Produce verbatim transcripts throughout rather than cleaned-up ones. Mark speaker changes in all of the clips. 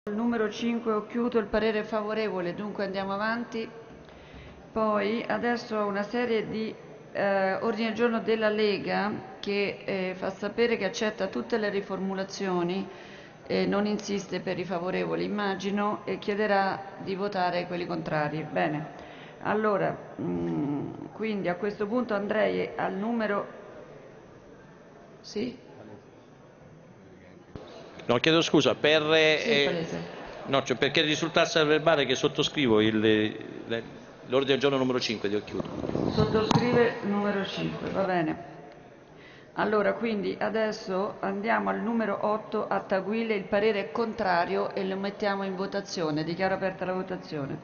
Speaker 1: Il numero cinque ho chiuso il parere favorevole, dunque andiamo avanti. Poi adesso ho una serie di eh, ordini del giorno della Lega che eh, fa sapere che accetta tutte le riformulazioni e non insiste per i favorevoli, immagino, e chiederà di votare quelli contrari. Bene, allora, mh, quindi a questo punto andrei al numero... Sì?
Speaker 2: No, chiedo scusa, per,
Speaker 1: Sì,
Speaker 2: eh,
Speaker 1: Palese.
Speaker 2: no, cioè perché risultasse al verbale che sottoscrivo il- le- l'ordine del giorno numero cinque di Occhiuto.
Speaker 1: Sottoscrive il numero cinque, va bene. Allora, quindi adesso andiamo al numero otto a Taguile, il parere è contrario e lo mettiamo in votazione. Dichiaro aperta la votazione.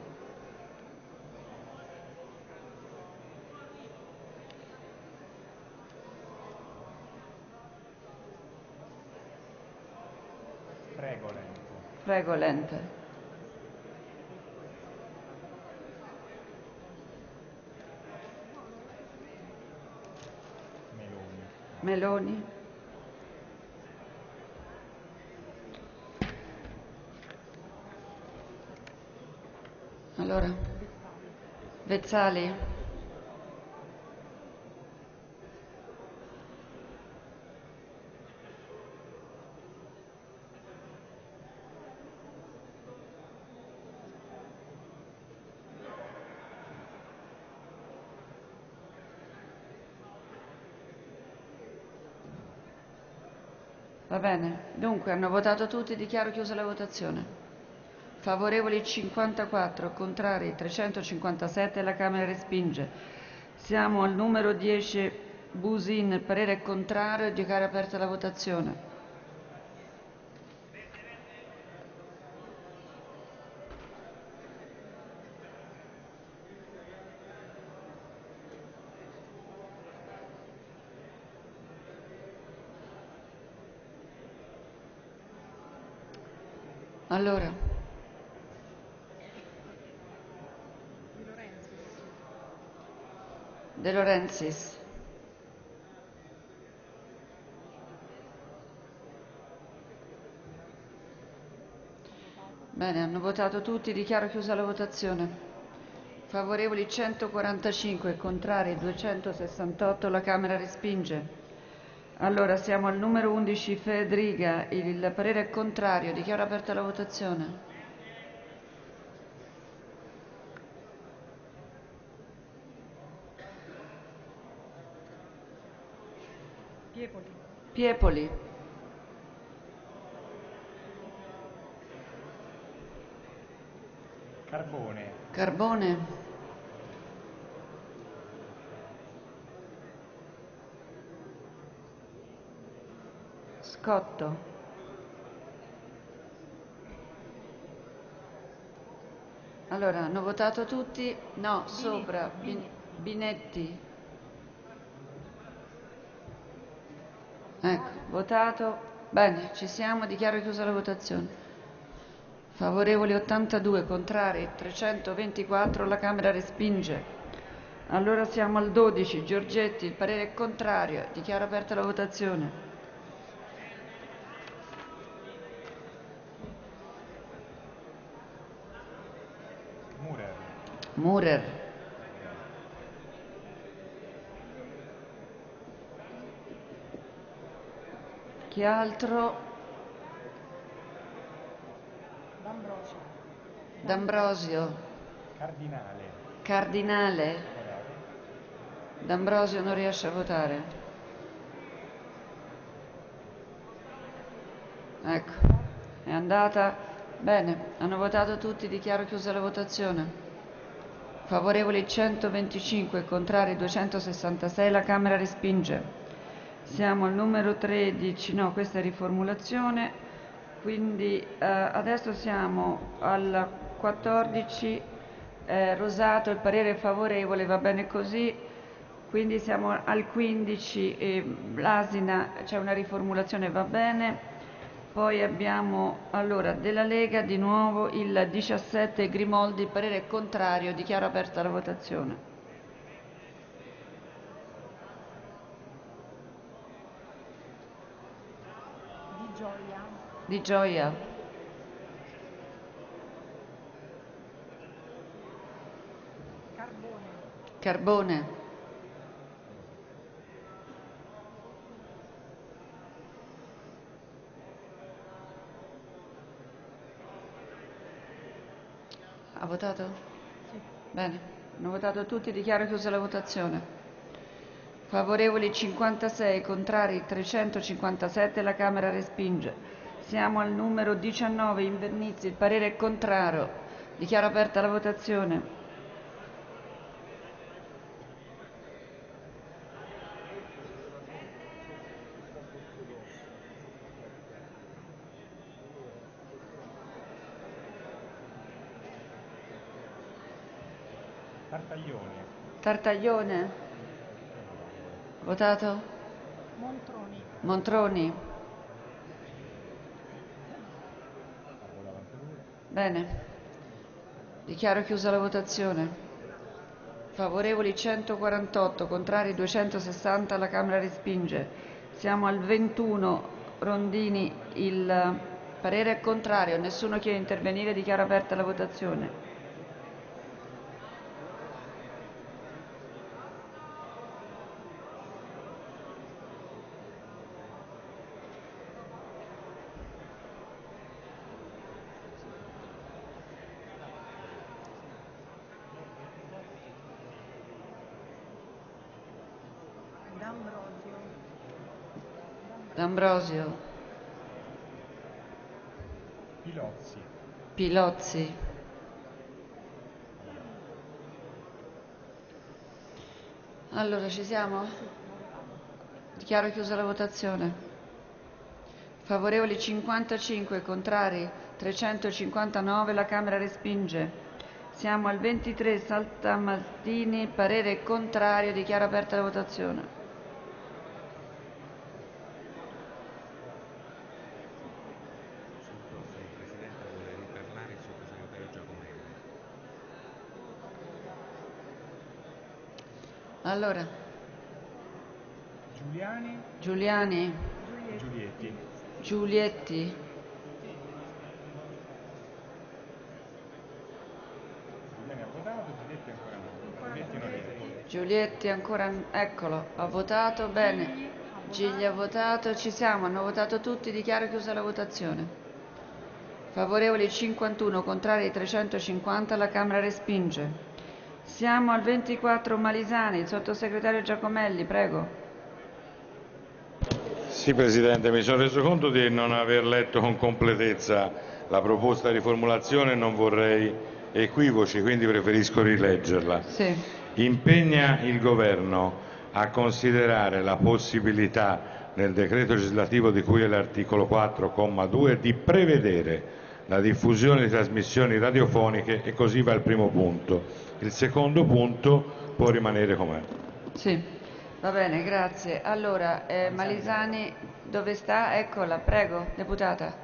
Speaker 3: Prego, Lente.
Speaker 1: Prego, Lente.
Speaker 3: Meloni.
Speaker 1: Meloni. Allora, Vezzali. Va bene. Dunque, hanno votato tutti, dichiaro chiusa la votazione. Favorevoli cinquantaquattro, contrari trecentocinquantasette, la Camera respinge. Siamo al numero dieci, Busin, il parere è contrario, dichiaro aperta la votazione. Allora, De Laurentiis. Bene, hanno votato tutti, dichiaro chiusa la votazione. Favorevoli centoquarantacinque, contrari duecentosessantotto, la Camera respinge. Allora, siamo al numero undici, Federica, il parere è contrario, dichiaro aperta la votazione.
Speaker 4: Piepoli.
Speaker 1: Piepoli.
Speaker 3: Carbone.
Speaker 1: Carbone. Scotto. Allora, hanno votato tutti? No, sopra. Bin- Binetti. Ecco, votato. Bene, ci siamo, dichiaro chiusa la votazione. Favorevoli ottantadue, contrari trecentoventiquattro, la Camera respinge. Allora siamo al dodici, Giorgetti, il parere è contrario, dichiaro aperta la votazione.
Speaker 3: Murer.
Speaker 1: Murer. Chi altro?
Speaker 4: D'Ambrosio.
Speaker 1: D'Ambrosio.
Speaker 3: Cardinale.
Speaker 1: Cardinale. D'Ambrosio non riesce a votare. Ecco, è andata. Bene, hanno votato tutti, dichiaro chiusa la votazione. Favorevoli centoventicinque, contrari duecentosessantasei, la Camera respinge. Siamo al numero tredici, no, questa è riformulazione, quindi eh, adesso siamo al quattordici, eh, Rosato, il parere è favorevole, va bene così, quindi siamo al quindici, eh, Blasina, c'è una riformulazione, va bene. Poi abbiamo allora della Lega di nuovo il diciassette Grimoldi, il parere è contrario, dichiaro aperta la votazione.
Speaker 4: Di Gioia.
Speaker 1: Di Gioia.
Speaker 4: Carbone.
Speaker 1: Carbone, ha votato?
Speaker 4: Sì.
Speaker 1: Bene, hanno votato tutti, dichiaro chiusa la votazione. Favorevoli cinquantasei, contrari trecentocinquantasette, la Camera respinge. Siamo al numero diciannove, Invernizzi, il parere è contrario. Dichiaro aperta la votazione.
Speaker 3: Tartaglione.
Speaker 1: Tartaglione, votato?
Speaker 4: Montroni.
Speaker 1: Montroni. Bene, dichiaro chiusa la votazione. Favorevoli centoquarantotto, contrari duecentosessanta, la Camera respinge. Siamo al ventuno, Rondini, il parere è contrario, nessuno chiede di intervenire, dichiaro aperta la votazione.
Speaker 4: D'Ambrosio.
Speaker 1: D'Ambrosio,
Speaker 3: Pilozzi.
Speaker 1: Pilozzi. Allora, ci siamo? Dichiaro chiusa la votazione. Favorevoli cinquantacinque, contrari trecentocinquantanove, la Camera respinge. Siamo al ventitré, Saltamartini, parere contrario, dichiaro aperta la votazione.
Speaker 5: Presidente, vuole riparlare il sottosegretario Giacomelli.
Speaker 1: Allora,
Speaker 3: Giuliani.
Speaker 1: Giuliani,
Speaker 3: Giulietti.
Speaker 1: Giulietti,
Speaker 3: Giuliani ha votato, Giulietti ancora no. Giulietti non è.
Speaker 1: Giulietti ancora, eccolo, ha votato, bene. Gigli ha votato, ci siamo, hanno votato tutti, dichiaro chiusa la votazione. Favorevoli cinquantuno, contrari trecentocinquanta, la Camera respinge. Siamo al ventiquattro, Malisani, il sottosegretario Giacomelli, prego.
Speaker 6: Sì, Presidente, mi sono reso conto di non aver letto con completezza la proposta di riformulazione e non vorrei equivoci, quindi preferisco rileggerla.
Speaker 1: Sì.
Speaker 6: Impegna il Governo a considerare la possibilità nel decreto legislativo di cui è l'articolo quattro, comma due, di prevedere la diffusione di trasmissioni radiofoniche e così va il primo punto. Il secondo punto può rimanere com'è.
Speaker 1: Sì, va bene, grazie. Allora, eh, Malisani, dove sta? Eccola, prego, deputata.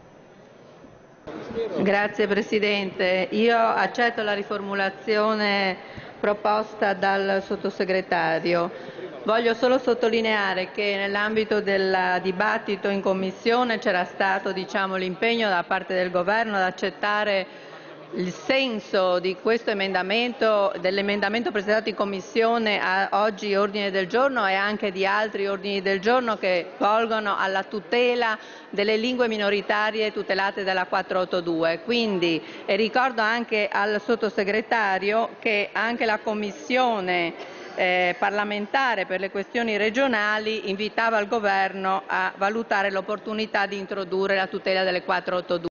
Speaker 7: Grazie Presidente. Io accetto la riformulazione proposta dal sottosegretario. Voglio solo sottolineare che nell'ambito del dibattito in Commissione c'era stato, diciamo, l'impegno da parte del Governo ad accettare il senso di questo emendamento, dell'emendamento presentato in Commissione a oggi ordine del giorno e anche di altri ordini del giorno che volgono alla tutela delle lingue minoritarie tutelate dalla quattrocentottantadue. Quindi e ricordo anche al sottosegretario che anche la Commissione eh, parlamentare per le questioni regionali invitava il Governo a valutare l'opportunità di introdurre la tutela delle quattrocentottantadue.